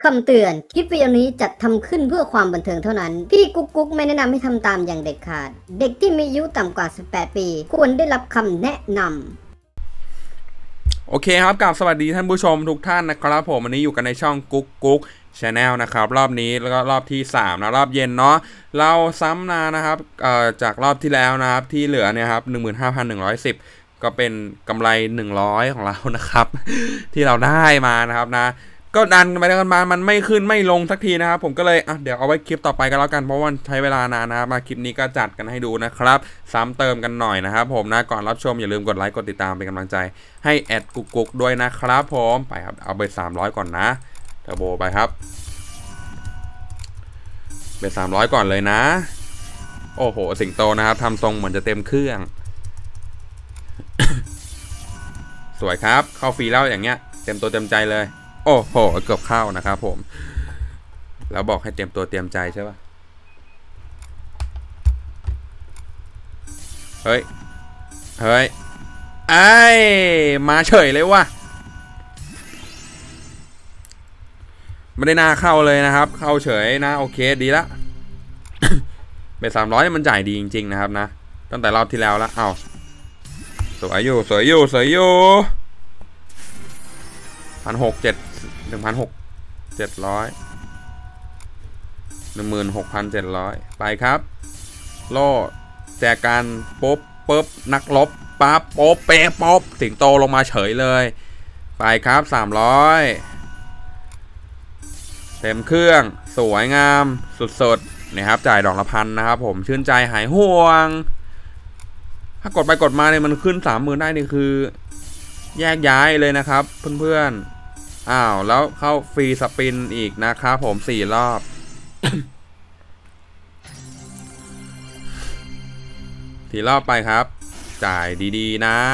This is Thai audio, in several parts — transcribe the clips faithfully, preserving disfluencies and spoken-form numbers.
คำเตือนคลิปวิดีโอนี้จัดทำขึ้นเพื่อความบันเทิงเท่านั้นพี่กุ๊กกุ๊กไม่แนะนำให้ทำตามอย่างเด็ดขาดเด็กที่มีอายุต่ำกว่าสิบแปดปีควรได้รับคำแนะนำโอเคครับกลับสวัสดีท่านผู้ชมทุกท่านนะครับผมวันนี้อยู่กันในช่องกุ๊กกุ๊กชาแนลนะครับรอบนี้แล้วก็รอบที่สามนะรอบเย็นเนาะเราซ้ำนานะครับเอ่อจากรอบที่แล้วนะครับที่เหลือเนี่ยครับ หนึ่งหมื่นห้าพันหนึ่งร้อยสิบ ก็เป็นกำไรหนึ่งร้อยของเรานะครับที่เราได้มานะครับนะก็ดันไปดันมามันไม่ขึ้นไม่ลงสักทีนะครับผมก็เลยอ่ะเดี๋ยวเอาไว้คลิปต่อไปกันแล้วกันเพราะว่าใช้เวลานานนะครับมาคลิปนี้ก็จัดกันให้ดูนะครับซ้ำเติมกันหน่อยนะครับผมนะก่อนรับชมอย่าลืมกดไลค์กดติดตามเป็นกำลังใจให้แอดกุ๊กกุ๊กด้วยนะครับผมไปครับเอาเบอร์สามร้อยก่อนนะเทอร์โบไปครับเบอร์สามร้อยก่อนเลยนะโอ้โหสิงโตนะครับทำทรงเหมือนจะเต็มเครื่อง สวยครับเข้าฟรีแล้วอย่างเงี้ยเต็มตัวเต็มใจเลยโอ้โหเกือบเข้านะครับผมแล้วบอกให้เตรียมตัวเตรียมใจใช่ป่ะเฮ้ยเฮ้ยไอ้มาเฉยเลยว่ะไม่ได้น่าเข้าเลยนะครับเข้าเฉยนะโอเคดีละ เบสสามร้อยมันจ่ายดีจริงๆนะครับนะตั้งแต่รอบที่แล้วแล้วเอาสวยอยู่สวยอยู่สวยอยู่พันหกเจ็ดหนึ่งพันหกเจ็ดร้อยหนึ่งหมื่นหกพันเจ็ดร้อยไปครับโล่แจกันปุ๊บปุ๊บนักลบปั๊บปุ๊บเป๊ะปุ๊บสิงโตลงมาเฉยเลยไปครับสามร้อยเต็มเครื่องสวยงามสุดๆนี่ครับจ่ายดอกละพันนะครับผมชื่นใจหายห่วงถ้ากดไปกดมาเนี่ยมันขึ้นสามหมื่นได้นี่คือแยกย้ายเลยนะครับเพื่อนๆอ้าวแล้วเข้าฟรีสปินอีกนะครับผมสี่รอบ สี่รอบไปครับจ่ายดีๆนะ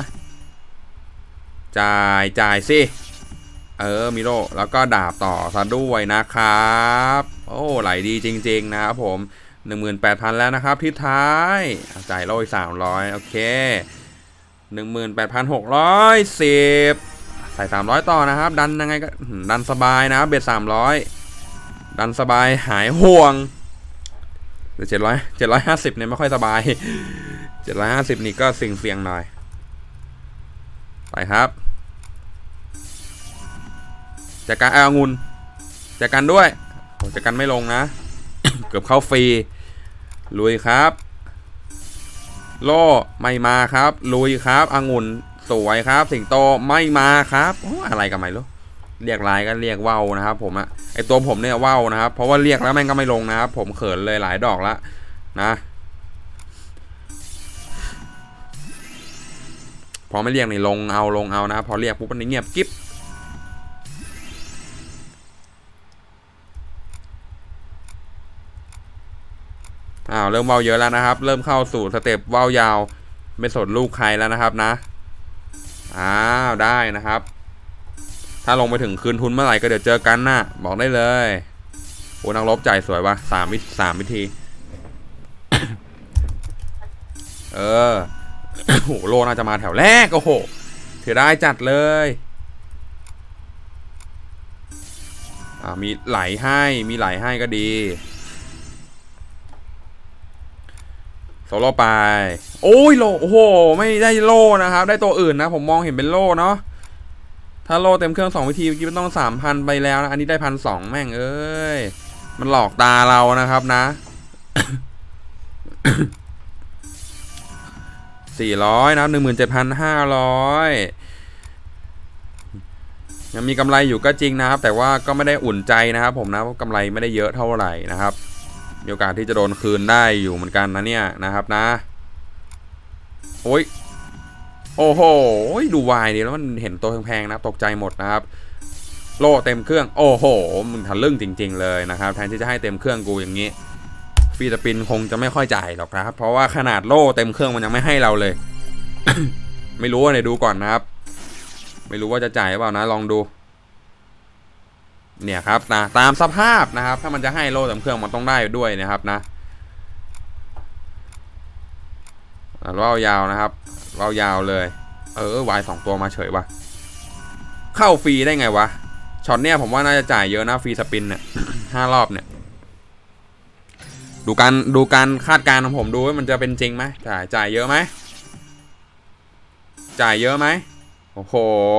จ่ายจ่ายสิเออมิโร่แล้วก็ดาบต่อซะด้วยนะครับโอ้ไหลดีจริงๆนะครับผม หนึ่งหมื่นแปดพัน แล้วนะครับที่ท้ายจ่ายโล่อีกสามร้อยโอเค หนึ่งหมื่นแปดพันหกร้อยสิบ ใส่สามร้อยต่อนะครับดันยังไงก็ดันสบายนะเบ็ดสามร้อยดันสบายหายห่วงหรือเจ็ดร้อย เจ็ดร้อยห้าสิบเนี่ยไม่ค่อยสบาย เจ็ดร้อยห้าสิบนี่ก็เสี่ยงๆหน่อยไปครับจากการเอางุนจากกันด้วยจากกันไม่ลงนะ เกือบเข้าฟรีลุยครับโล่ไม่มาครับลุยครับองุ่นสวยครับสิงโตไม่มาครับโอ้อะไรกันไม่รู้เรียกลายก็เรียกว่าวนะครับผมอะไอตัวผมเนี่ยว่าวนะครับเพราะว่าเรียกแล้วแม่งก็ไม่ลงนะครับผมเขินเลยหลายดอกละนะพอไม่เรียกนี่ลงเอาลงเอานะพอเรียกปุ๊บมันเงียบกิ๊บอ้าวเริ่มว่าวเยอะแล้วนะครับเริ่มเข้าสู่สเต็ปว่าวยาวไม่สนลูกใครแล้วนะครับนะอ้าวได้นะครับถ้าลงไปถึงคืนทุนเมื่อไหร่ก็เดี๋ยวเจอกันนะบอกได้เลยโอ้นักรบจ่ายสวยว่ะสามวิสามวิธี เออ โหโลน่าจะมาแถวแรกโอ้โหเสียดายจัดเลยอ่ามีไหลให้มีไหลให้ก็ดีโซโล่ไปโอ้ยโลโอ้โหไม่ได้โลนะครับได้ตัวอื่นนะผมมองเห็นเป็นโลเนาะถ้าโลเต็มเครื่องสองวิธีเมื่อกี้มันต้อง สามพัน ไปแล้วนะอันนี้ได้ หนึ่งพันสองร้อย แม่งเอ้ยมันหลอกตาเรานะครับนะ สี่ร้อยนะ หนึ่งหมื่นเจ็ดพันห้าร้อย ยังมีกำไรอยู่ก็จริงนะครับแต่ว่าก็ไม่ได้อุ่นใจนะครับผมนะกำไรไม่ได้เยอะเท่าไหร่นะครับมีโอกาสที่จะโดนคืนได้อยู่เหมือนกันนะเนี่ยนะครับนะโอ้ยโอ้โหดูวายดิแล้วมันเห็นตัวแพงๆนะตกใจหมดนะครับโล่เต็มเครื่องโอ้โหมึงทะลึ่งจริงๆเลยนะครับแทนที่จะให้เต็มเครื่องกูอย่างนี้ฟรีสปินคงจะไม่ค่อยจ่ายหรอกนะครับเพราะว่าขนาดโล่เต็มเครื่องมันยังไม่ให้เราเลย ไม่รู้ว่าไหนดูก่อนนะครับไม่รู้ว่าจะจ่ายหรือเปล่านะลองดูเนี่ยครับนะตามสภาพนะครับถ้ามันจะให้โล่เต็มเครื่องมันต้องได้ด้วยนะครับนะว่าวยาวนะครับว่าวยาวเลยเออวายสองตัวมาเฉยวะเข้าฟรีได้ไงวะเฉช็อตเนี้ยผมว่าน่าจะจ่ายเยอะนะฟรีสปินเนี่ยห้ารอบเนี่ยดูการดูการคาดการณ์ของผมดูว่ามันจะเป็นจริงไหมจ่ายจ่ายเยอะไหมจ่ายเยอะไหมโอ้โห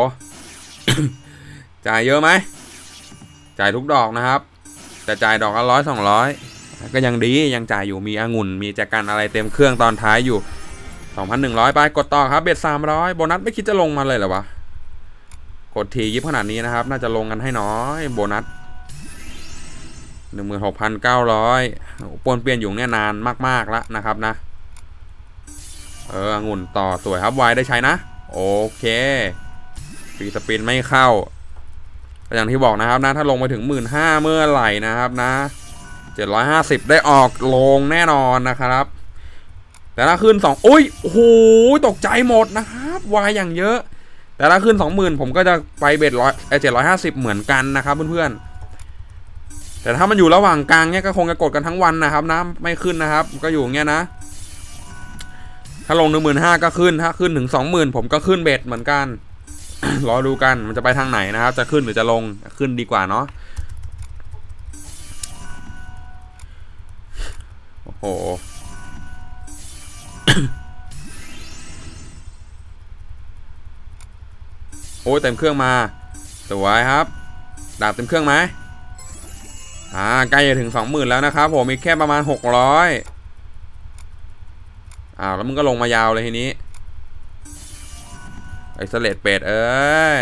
จ่ายเยอะไหมจ่ายทุกดอกนะครับแต่จ่ายดอกละร้อยสองร้อยก็ยังดียังจ่ายอยู่มีองุ่นมีแจกันอะไรเต็มเครื่องตอนท้ายอยู่ สองพันหนึ่งร้อย ไปกดต่อครับเบ็ดสามร้อยโบนัสไม่คิดจะลงมาเลยเหรอวะกดทียิบขนาดนี้นะครับน่าจะลงกันให้น้อยโบนัส หนึ่งหมื่นหกพันเก้าร้อย ปวนเปลี่ยนอยู่เนี่ยนานมากๆแล้วนะครับนะเออองุ่นต่อสวยครับวายได้ใช้นะโอเคฟรีสปินไม่เข้าอย่างที่บอกนะครับนะถ้าลงไปถึง หนึ่งหมื่นห้าพัน เมื่อไหร่นะครับนะเจ็ดร้อยห้าสิบได้ออกลงแน่นอนนะครับแต่ถ้าขึ้นสองอุ้ยโอ้โหตกใจหมดนะครับวายอย่างเยอะแต่ถ้าขึ้น สองหมื่น ผมก็จะไปเบ็ดร้อยเจ็ดร้อยห้าสิบเหมือนกันนะครับเพื่อนๆแต่ถ้ามันอยู่ระหว่างกลางเนี่ยก็คงจะกดกันทั้งวันนะครับนะไม่ขึ้นนะครับก็อยู่อย่างเงี้ยนะถ้าลง หนึ่งหมื่นห้าพัน ก็ขึ้นถ้าขึ้นถึง สองหมื่น ผมก็ขึ้นเบ็ดเหมือนกัน รอดูกันมันจะไปทางไหนนะครับจะขึ้นหรือจะลงขึ้นดีกว่าเนาะโอ้โห โอ้ยเต็มเครื่องมาสวยครับดาบเต็มเครื่องไหมอ่าใกล้จะถึง สองหมื่น แล้วนะครับผมมีแค่ประมาณหกร้อยอ้าวแล้วมึงก็ลงมายาวเลยทีนี้ไอ้สเลดเป็ดเอ้ย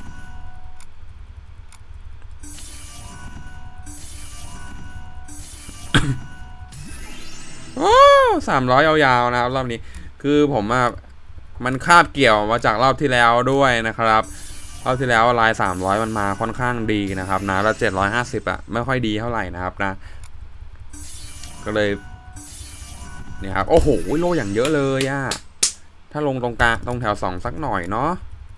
โอ้สามร้อยยาวๆนะครับรอบนี้คือผมอะมันคาบเกี่ยวมาจากรอบที่แล้วด้วยนะครับรอบที่แล้วลายสามร้อยมันมาค่อนข้างดีนะครับนะแล้วเจ็ดร้อยห้าสิบอะไม่ค่อยดีเท่าไหร่นะครับนะก็เลยเนี่ยครับโอ้โหโลอย่างเยอะเลยอะถ้าลงตรงกลางตรงแถวสองสักหน่อยเนาะ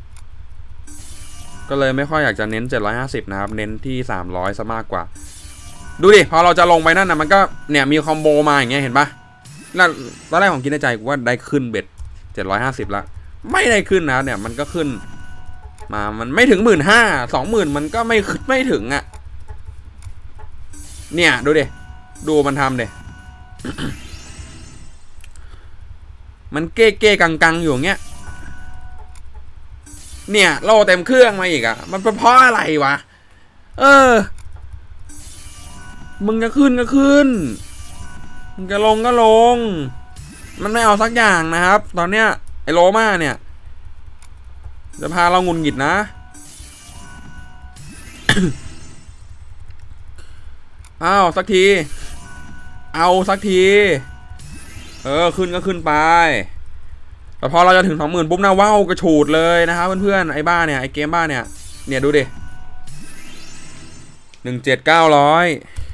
ก็เลยไม่ค่อยอยากจะเน้นเจ็ดร้อยห้าสิบนะครับเน้นที่สามร้อยซะมากกว่าดูดิพอเราจะลงไปนั่นนะมันก็เนี่ยมีคอมโบมาอย่างเงี้ยเห็นปะแล้วตอนแรกผมคิดในใจว่าได้ขึ้นเบ็ดเจ็ดร้อยห้าสิบละไม่ได้ขึ้นนะเนี่ยมันก็ขึ้นมามันไม่ถึงหมื่นห้าสองหมื่นมันก็ไม่ไม่ถึงอ่ะเนี่ยดูดิดูมันทำดิ มันเก้เก้กังกังอยู่เงี้ยเนี่ยโลเต็มเครื่องมาอีกอ่ะมันเป็นเพราะอะไรวะเออมึงจะขึ้นก็ขึ้นมึงจะลงก็ลงมันไม่เอาสักอย่างนะครับตอนเนี้ยไอโรม่าเนี่ยจะพาเรางุนหงิดนะ อ้าวสักทีเอาสักทีเออขึ้นก็ขึ้นไปแต่พอเราจะถึงสองหมื่นปุ๊บนะว้าวกระฉูดเลยนะครับเพื่อนๆไอ้บ้าเนี่ยไอ้เกมบ้าเนี่ยเนี่ยดูดิหนึ่งเจ็ดเก้าร้อย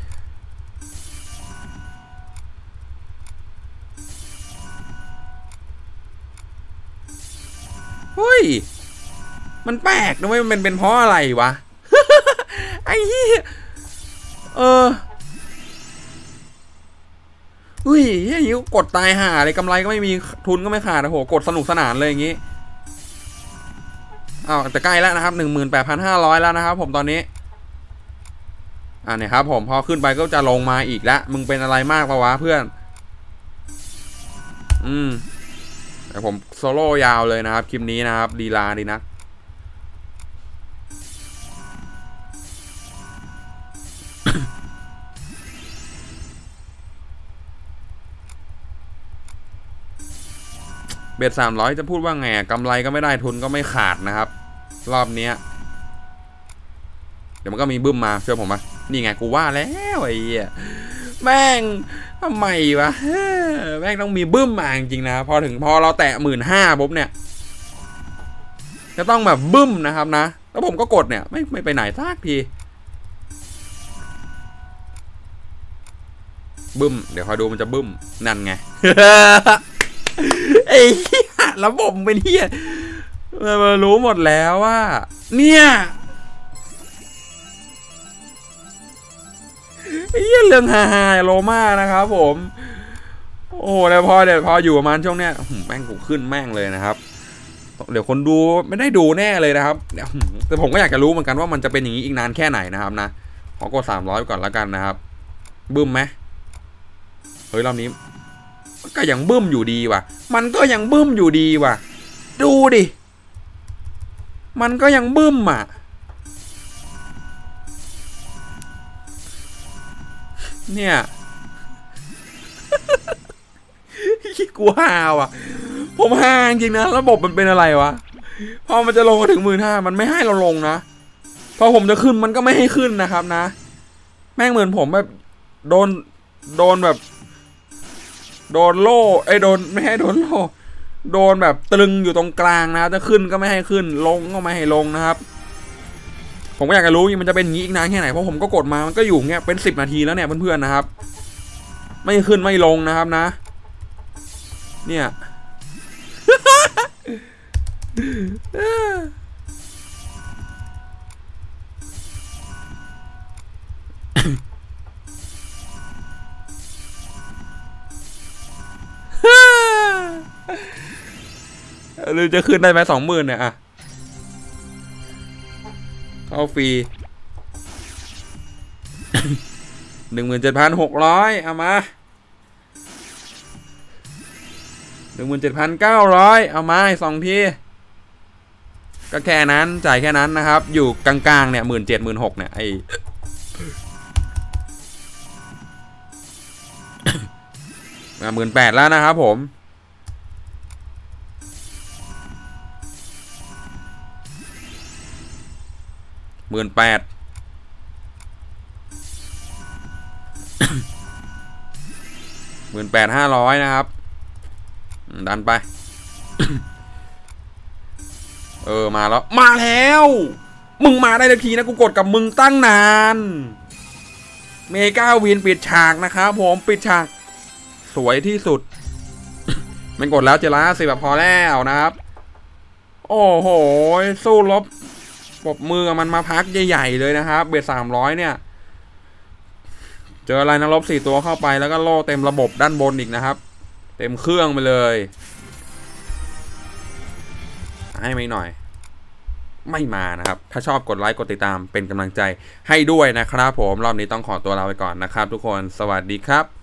เฮ้ยมันแปลกนะเว้ยมันเป็นเป็นเพราะอะไรวะ ไอ้เหี้ยเอออุ้ยเฮ้ยกดตายห่าเลยกำไรก็ไม่มีทุนก็ไม่ขาดโอ้โหกดสนุกสนานเลยอย่างงี้อ้าวจะใกล้แล้วนะครับหนึ่งหมื่นแปดพันห้าร้อยแล้วนะครับผมตอนนี้อ่าเนี่ยครับผมพอขึ้นไปก็จะลงมาอีกแล้วมึงเป็นอะไรมากปะวะเพื่อนอืมแต่ผมโซโล่ยาวเลยนะครับคลิปนี้นะครับดีลาดีนักเบ็ดสามร้อยจะพูดว่าไงกำไรก็ไม่ได้ทุนก็ไม่ขาดนะครับรอบนี้เดี๋ยวมันก็มีบึ้มมาเชื่อผมปะนี่ไงกูว่าแล้วไอ้เหี้ยแม่งทำไมวะแม่งต้องมีบึ้มมาจริงๆนะพอถึงพอเราแตะหมื่นห้าปุ๊บเนี่ยจะต้องแบบบึ้มนะครับนะแล้วผมก็กดเนี่ยไม่ไม่ไปไหนสักทีบึ้มเดี๋ยวคอยดูมันจะบึ้มนั่นไง ไอ้เหี้ยระบบเป็นเหี้ยมันรู้หมดแล้วว่าเนี่ยไอ้เหี้ยเรื่องฮาฮาโลมานะครับผมโอ้แล้วพอเดี๋ยวพออยู่ประมาณช่วงเนี้ยแม่งกูขึ้นแม่งเลยนะครับเดี๋ยวคนดูไม่ได้ดูแน่เลยนะครับแต่ผมก็อยากจะรู้เหมือนกันว่ามันจะเป็นอย่างนี้อีกนานแค่ไหนนะครับนะขอกดสามร้อยก่อนแล้วกันนะครับบึ้มไหมเฮ้ยรอบนี้ก็ยังบึ้มอยู่ดีว่ะมันก็ยังบึ้มอยู่ดีว่ะดูดิมันก็ยังบึ้มอ่ะเนี่ยกูฮาว่ะผมฮาจริงนะระบบมันเป็นอะไรวะพอมันจะลงมาถึงหมื่นห้ามันไม่ให้เราลงนะพอผมจะขึ้นมันก็ไม่ให้ขึ้นนะครับนะแม่งเหมือนผมแบบโดนโดนแบบโดนโล่ไอ้โดนไม่ให้โดนโล่โดนแบบตรึงอยู่ตรงกลางนะจะขึ้นก็ไม่ให้ขึ้นลงก็ไม่ให้ลงนะครับผมก็อยากจะรู้มันจะเป็นอย่างนี้อีกนานแค่ไหนเพราะผมก็กดมามันก็อยู่เงี้ยเป็นสิบนาทีแล้วเนี่ยเพื่อนๆนะครับไม่ขึ้นไม่ลงนะครับนะเนี่ย หรือจะขึ้นได้ไหมสองหมื่นเนี่ยอะเข้าฟรี หนึ่งหมื่นเจ็ดพันหกร้อยเอามาหนึ่งหมื่นเจ็ดพันเก้าร้อยเอามาสองทีก็แค่นั้นจ่ายแค่นั้นนะครับอยู่กลางๆเนี่ยหมื่นเจ็ดหมื่นหกเนี่ยไอ หมื่นแปดแล้วนะครับผมหมื่นแปดหมื่นแปดห้าร้อยนะครับดันไป เออมาแล้วมาแล้วมึงมาได้ทันทีนะกูกดกับมึงตั้งนานเมกาวินปิดฉากนะครับผมปิดฉากสวยที่สุด มันกดแล้วเจล่าสิแบบพอแล้วนะครับโอ้โหสู้รบปรบมือกับมันมาพักใหญ่ๆเลยนะครับเบสสามร้อยเนี่ยเจออะไรนะลบสี่ตัวเข้าไปแล้วก็โล่เต็มระบบด้านบนอีกนะครับเต็มเครื่องไปเลยให้ไม่หน่อยไม่มานะครับถ้าชอบกดไลค์กดติดตามเป็นกำลังใจให้ด้วยนะครับผมรอบนี้ต้องขอตัวลาไปก่อนนะครับทุกคนสวัสดีครับ